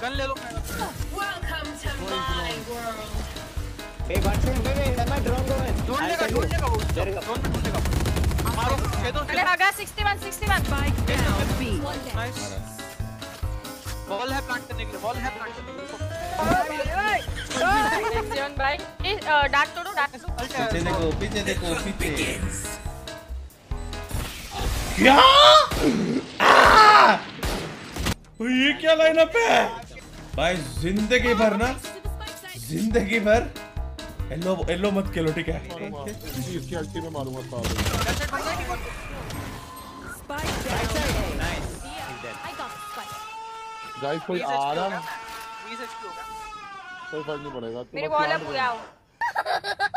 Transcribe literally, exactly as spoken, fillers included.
Gun ले लो। Welcome to my world. Hey, one second, wait, wait, let my drone go in. ढूंढ लेगा, ढूंढ लेगा वो, ढूंढ में ढूंढ लेगा। मारो, छेदो, अरे आगा sixty-one sixty-one Spike down B. Nice. Ball है प्लांट करने के लिए, बॉल है प्लांट करने के लिए। sixty-one भाई ये डार्क तोड़ो डार्क पीछे देखो पीछे देखो पीछे क्या ये क्या लाइनअप है भाई जिंदगी भर ना जिंदगी भर येलो येलो मत खेलो ठीक है इसकी अल्टी में मारूंगा साहब Spike down. Nice. गाइस कोई आ रहा है बीस एचपी हो गया। कोई फर्क नहीं पड़ेगा मेरी बॉल है पूरा